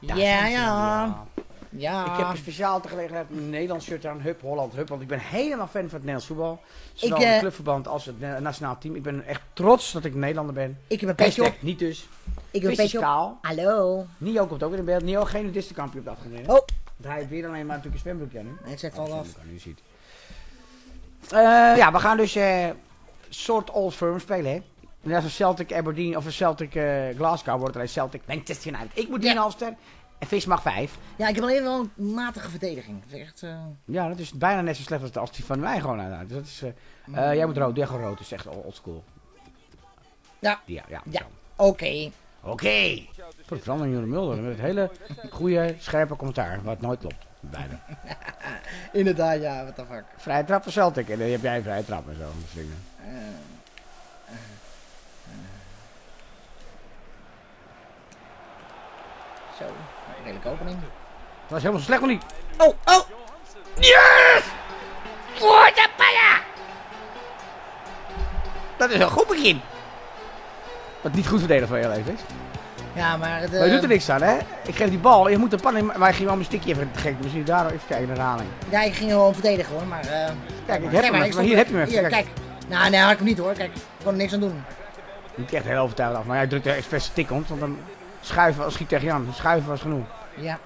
Ja. Ik heb een speciaal te gelegenheid een Nederlands shirt aan. Hup, Holland, Hup. Want ik ben helemaal fan van het Nederlands voetbal. Zowel het clubverband als het nationaal team. Ik ben echt trots dat ik een Nederlander ben. Ik heb een petje op. Niet dus. Ik heb een petje op. Hallo. Nio komt ook weer in beeld. Nio, geen nudistekampje op dat afgegeven. Oh. Draait weer alleen maar natuurlijk een zwembroekje aan nu. Nee, het zet al af. Nu ziet. Ja, we gaan dus soort Old Firm spelen, hè. En als een Celtic Aberdeen of een Celtic Glasgow wordt het alleen Celtic Manchester United. Ik moet 3,5 ster. En Vis mag 5. Ja, ik heb alleen wel een matige verdediging. Dat is echt... Ja, dat is bijna net zo slecht als die van mij gewoon uit. Dat is, jij moet rood, jij gewoon rood. Dat is echt oldschool. Ja. Ja. Oké. Voor verandering Jeroen Mulder. Met het hele goede, scherpe commentaar. Wat nooit klopt. Bijna. Inderdaad, ja. What the fuck. Vrije trap voor Celtic. En dan heb jij een vrije trap en zo. Zo, redelijke opening. Dat was helemaal zo slecht nog niet. Oh! Yes! Voor de palla! Dat is een goed begin. Wat niet goed verdedigd van heel even is. Ja, maar... Maar je doet er niks aan, hè? Ik geef die bal, je moet de pan in, maar hij ging wel mijn stickje even te gek. Misschien daar even kijken naar de herhaling. Ja, ik ging gewoon verdedigen hoor, maar... Kijk, ik heb hem even, maar hier heb je hem even. Hier, kijk. Nou, nee, had ik hem niet hoor. Kijk, ik kon er niks aan doen. Niet echt heel overtuigd af, maar hij drukt er expres tik om, want dan schuiven als schiet tegen Jan. Schuiven was genoeg. Ja.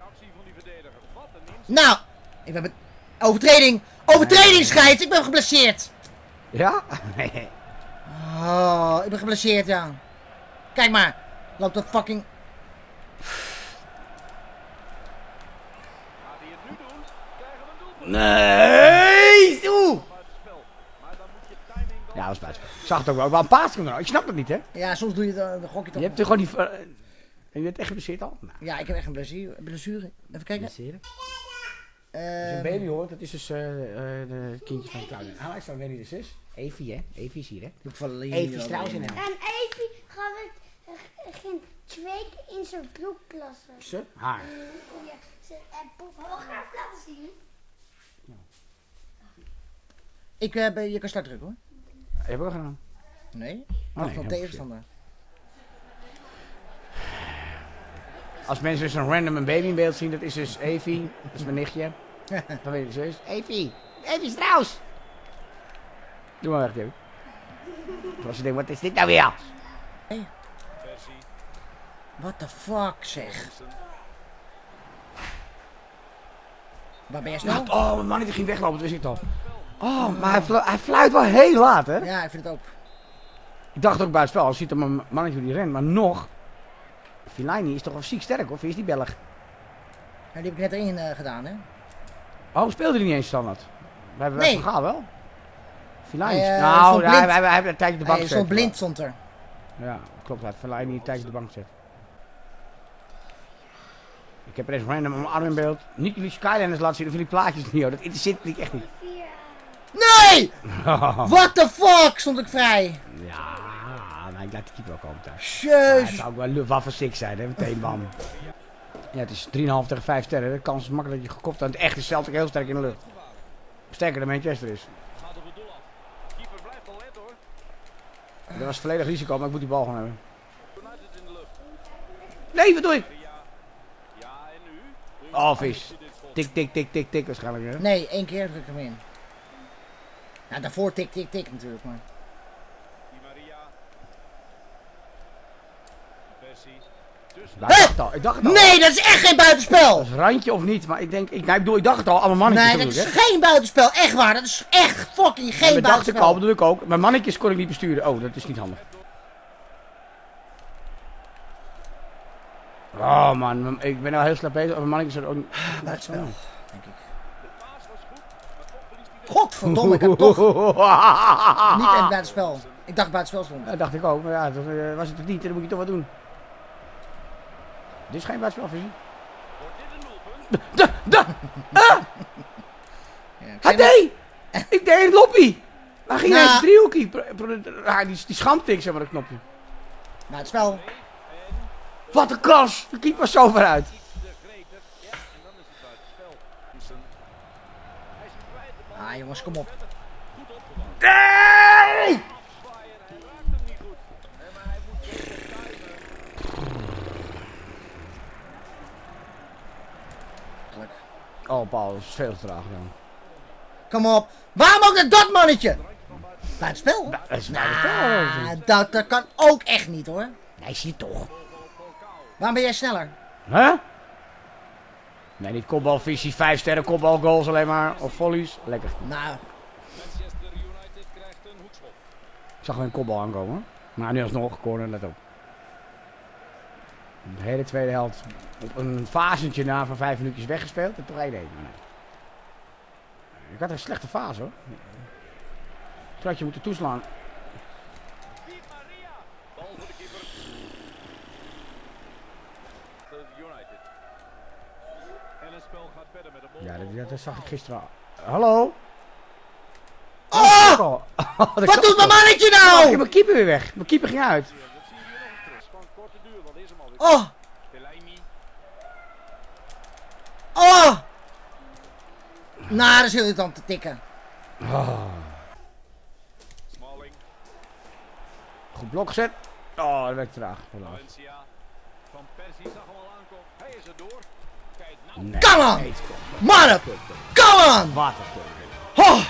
Nou, ik ben overtreding! Overtreding, scheids! Ik ben geblesseerd! Ja? Oh, ik ben geblesseerd, ja. Kijk maar. Loopt dat fucking... Nee! Oeh! Ja, dat was buitenspel. Ik zag het ook wel. Maar een paas komt er. Ik snap het niet, hè? Ja, soms doe je het, dan gok je toch. Je hebt er gewoon niet... En je bent echt geblesseerd al? Nou. Ja, ik heb echt een blessure. Even kijken. Als je een baby hoort, dat is dus het kindje van Claudia. Alex, dan weet je dus is. Evie, hè? Evie is hier, hè? Evie Strauss in hem. En Evie ging 2 keer in zijn broek plassen. Ze? Haar. Ja, en poep hoog graag laten zien. Je kan start drukken hoor. Heb ik al gedaan. Nee? Oh, Van tegenstander. Als mensen dus een random een baby in beeld zien, dat is dus Evie. Dat is mijn nichtje. Dan weet je dus. Evie! Evie Strauss! Doe maar weg, Evie. Als je denkt, wat is dit nou weer? Hey. What the fuck, zeg. Waar ben jij snel? Oh, mijn man die ging weglopen, dat wist ik al. Oh, maar hij fluit wel heel laat, hè? Ja, ik vind het ook. Ik dacht ook bij het spel, als je ziet op mijn mannetje die rent, maar nog. Fellaini is toch wel ziek sterk, of is die Belg? Ja, die heb ik net erin gedaan, hè? Oh, speelde hij niet eens standaard? We hebben nee. Van Gaal wel. Fellaini. Nou, hij heeft een tijdje op de bank gezet. Hij stond blind, stond er. Ja, klopt. Hij heeft Fellaini een tijdje op de bank gezet. Ik heb er eens random een arm in beeld. Niet jullie Skylanders laten zien of jullie plaatjes niet, hoor. Dat interesseert me echt niet. Nee! What the fuck, stond ik vrij. Ja, nou, ik laat de keeper wel komen thuis. Jezus. Het zou ook wel waffen sick zijn, hè? Meteen bam. Ja, het is 3,5 tegen 5 sterren. De kans is makkelijk dat je gekopt hebt. Echt is Celtic heel sterk in de lucht. Sterker dan Manchester is. Dat was volledig risico, maar ik moet die bal gewoon hebben. Nee, wat doe ik? Oh, vis. Tik, tik, tik, tik, tik waarschijnlijk. Hè? Nee, 1 keer druk ik hem in. Ja, daarvoor tik, tik, tik natuurlijk, maar. Ik dacht het al. Nee, dat is echt geen buitenspel! Dat is randje of niet, maar ik denk, ik dacht het al, allemaal mannetjes. Nee, dat is geen buitenspel, echt waar, dat is echt fucking geen buitenspel. Dat dacht ik al, bedoel ik ook. Maar mannetjes kon ik niet besturen. Oh, dat is niet handig. Oh man, ik ben al heel slecht bezig. Maar mannetjes ook niet. Buitenspel, denk ik. Godverdomme, ik heb toch niet een buitenspel. Ik dacht buitenspel stond. Dat dacht ik ook, maar ja, was het niet, dan moet je toch wat doen. Dit is geen buitenspel, visie. Hij deed! Ik deed een loppie! Waar ging hij een driehoekie? Die schamptik, zeg maar, dat knopje. Buitenspel. Wat een kans! De keeper was zo vooruit. Ah jongens, kom op. Nee! Oh, Paul, dat is veel te traag dan. Kom op. Waarom ook dat mannetje? Buitenspel? Dat is buitenspel. Dat kan ook echt niet hoor. Nee, zie je toch. Waarom ben jij sneller? Huh? Nee, niet kopbalvisie, 5 sterren kopbalgoals alleen maar. Of volleys. Lekker. Nou. Ik zag wel een kopbal aankomen. Maar nu alsnog, corner, let op. De hele tweede helft op een fasentje na van 5 minuutjes weggespeeld. En toch 1-1. Nee. Ik had een slechte fase hoor. Ik had je moeten toeslaan. Ja, dat zag ik gisteren al. Hallo? Oh! Wat doet mijn mannetje nou? Ik heb mijn keeper weer weg. Mijn keeper ging uit. Oh! Oh! Nou, dat is heel irritant te tikken. Oh. Goed blok gezet. Oh, dat werd traag. Nee, Come on! nee, Man, come on! wat een Oh!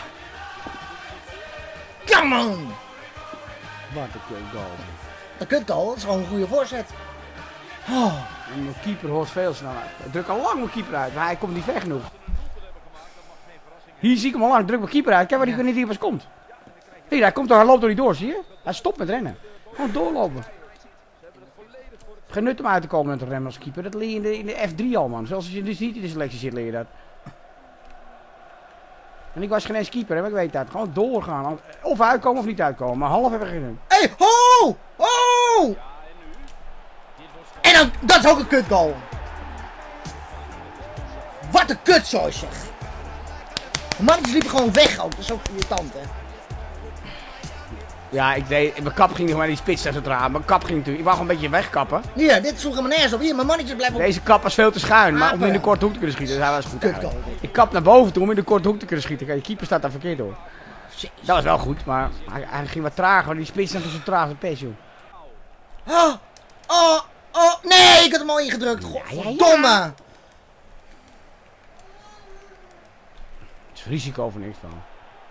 Come on! Wat een kut goal. Dat kutgoal, dat is gewoon een goede voorzet. Oh! En mijn keeper hoort veel sneller. Ik druk al lang mijn keeper uit, maar hij komt niet ver genoeg. Hier zie ik hem al lang, druk mijn keeper uit. Kijk waar hij niet hier pas komt. Hier, hij komt door, hij loopt door die door, zie je? Hij stopt met rennen. Gewoon doorlopen. Geen nut om uit te komen met een remmen als keeper. Dat leer je in de F3 al, man. Zoals je dus niet in de selectie zit, leer je dat. En ik was geen eens keeper, hè, maar ik weet dat. Gewoon doorgaan. Of uitkomen of niet uitkomen. Maar half heb ik geen nut. Hey, ho! Oh! En dan, dat is ook een kutgoal. Wat een kutzooi zeg. De mannetjes liepen gewoon weg ook, dat is ook irritant hè. Ja, mijn kap ging niet maar die spits naar het raam. Mijn kap ging natuurlijk. Ik wou gewoon een beetje wegkappen. Hier, dit sloeg helemaal nergens op. Hier, mijn mannetjes blijven op. Deze kap was veel te schuin, maar om in de korte hoek te kunnen schieten. Dus hij was goed. Kutgoal. Ik kap naar boven toe om in de korte hoek te kunnen schieten. Kijk, je keeper staat daar verkeerd door. Jezus. Dat was wel goed, maar hij ging wat trager. Want die spits is zo traag als een pes, joh. Oh, oh, oh, nee, ik had hem al ingedrukt. Godverdomme. Het is risico voor niks van.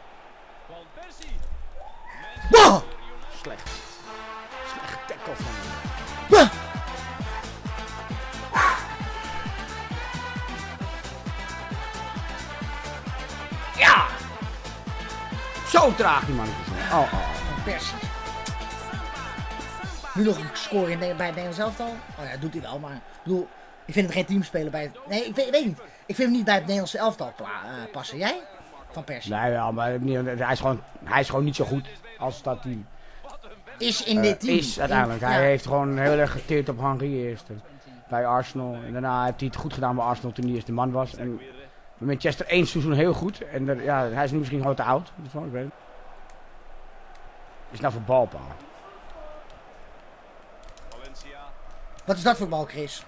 Bah! Slecht. Slecht tackle van hem. Bah! Ja! Zo traag die mannetjes. Oh, oh, oh. Persie. Nu nog een score bij het Nederlands elftal. Oh ja, dat doet hij wel, maar ik bedoel, ik vind hem geen teamspeler bij het... Nee, ik weet niet. Ik vind hem niet bij het Nederlands elftal passen. Jij? Van Persie. Nee, wel, maar hij is gewoon niet zo goed als dat hij Is in dit team. is uiteindelijk. Hij heeft gewoon heel erg geteerd op Henry eerst. Bij Arsenal. En daarna heeft hij het goed gedaan bij Arsenal toen hij eerst de man was. En bij Manchester 1 seizoen heel goed. En ja, hij is nu misschien gewoon te oud. Ik weet het. Is nou voor balpaal. Wat is dat voor bal, Chris?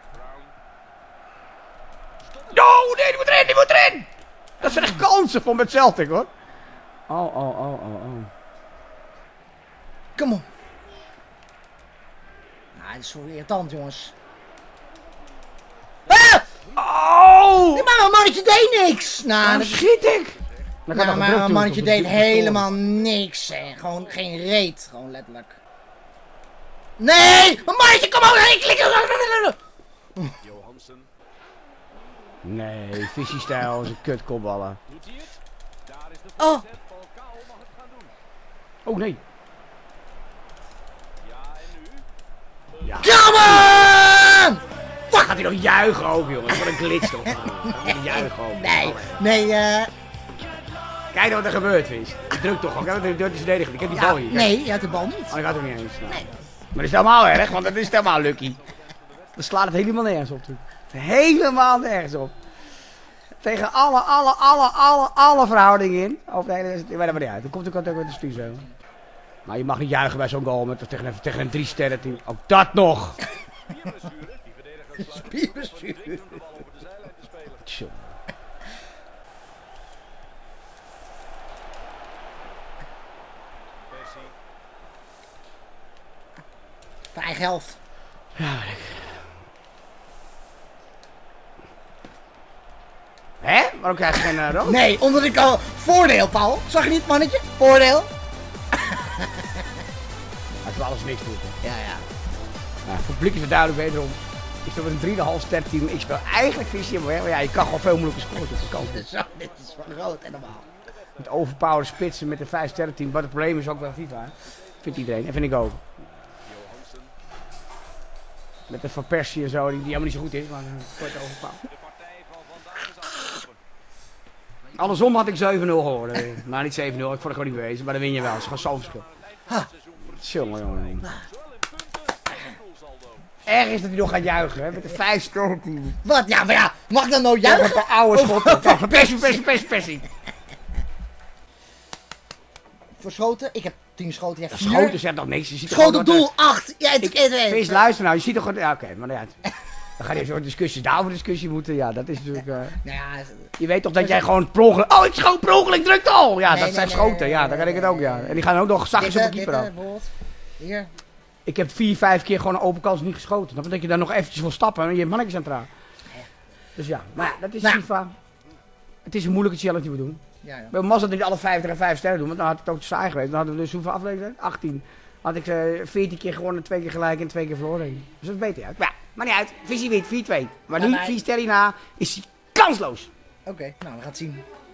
Oh, nee, die moet erin, die moet erin! Dat zijn echt kansen voor met Celtic, hoor. Oh. Kom op. Nou, dit is zo irritant, jongens. Ah! Oh! Nee, maar mijn mannetje deed niks. Nou, Dan schiet ik! maar mijn mannetje deed helemaal niks. Hè. Gewoon geen reet. Gewoon letterlijk. Nee! Mijn mannetje, kom op! Nee, Fishy-stijl is een kut kopballen. Oh! Oh, nee. Ja. Come on! Wat gaat hij nog juichen ook, jongens? Wat een glitch toch? Juichen ook. Nee, Kijk nou wat er gebeurt, Vis. Ik druk toch ook. Ik heb die verdediger. Ik heb die bal hier. nee, je had de bal niet. Oh, ik had hem niet eens. Nou. Nee. Maar dat is helemaal erg, want dat is helemaal lucky. Dan slaat het helemaal nergens op, natuurlijk. Helemaal nergens op. Tegen alle verhoudingen in. Of nee, dat maakt maar niet uit. Dan komt ook met de stuur. Maar je mag niet juichen bij zo'n goal met tegen een 3-sterren team. Ook dat nog. Spierbestuur. Tjoh. Van eigen helft. Ja, weet ik. Waarom krijg je geen rood? Nee, omdat ik al... Voordeel, Paul. Zag je niet, mannetje? Voordeel. Het is wel alles niks doen. Ja. Nou, voor het publiek is het duidelijk wederom. Ik speel met een 3,5 ster team. Ik speel eigenlijk visie, maar ja, je kan gewoon veel moeilijker scoren. Zo, dit is van rood en normaal. Met overpowered spitsen met een 5 sterren team. Wat het probleem is ook bij FIFA. Hè? Vindt iedereen en vind ik ook. Met de Van Persie en zo, die helemaal niet zo goed is, maar wordt overpowered. Andersom had ik 7-0 geworden. Nou, niet 7-0, ik vond het gewoon niet bewezen, maar dan win je wel. Het is gewoon zo'n verschil. Jongen. Erg is dat hij nog gaat juichen, hè, met de 5 sterren team. Wat? Ja, maar ja, mag ik dan nou juichen? Met de oude schotten. Persie. Verschoten? Ik heb 10 schoten, jij 4. Schoten zegt nog niks. Je ziet Schoot op doel, 8. Ja, Feest, luister nou, je ziet toch gewoon... Ja, oké, maar ja. Dan ga je zo'n discussies, daarover discussie moeten. Ja, dat is natuurlijk... Nou ja, je weet toch dat jij gewoon per ongeluk... Oh, ik schoot per ongeluk, drukte al! Ja, Nee, dat zijn nee, schoten. nee, Ja, dan kan ik het ook, ja. En die gaan ook nog zachtjes op de keeper af. bijvoorbeeld. Hier. Ik heb 4-5 keer gewoon een open kans niet geschoten. Dat betekent dat je daar nog eventjes wil stappen en je mannetjes aan het raken. Dus ja, maar ja, dat is FIFA. Het is een moeilijke challenge die we doen. Ja. We hebben mazzel dat niet alle 50 en 5 sterren doen, want dan had het ook te saai geweest. Dan hadden we dus hoeveel afleveringen? 18. Had ik 14 keer gewonnen, 2 keer gelijk en 2 keer verloren. Dus dat is beter uit. Maar ja, maar niet uit. Visie wint 4-2. Maar nu, 4 sterren na, is hij kansloos. Oké, nou, we gaan het zien.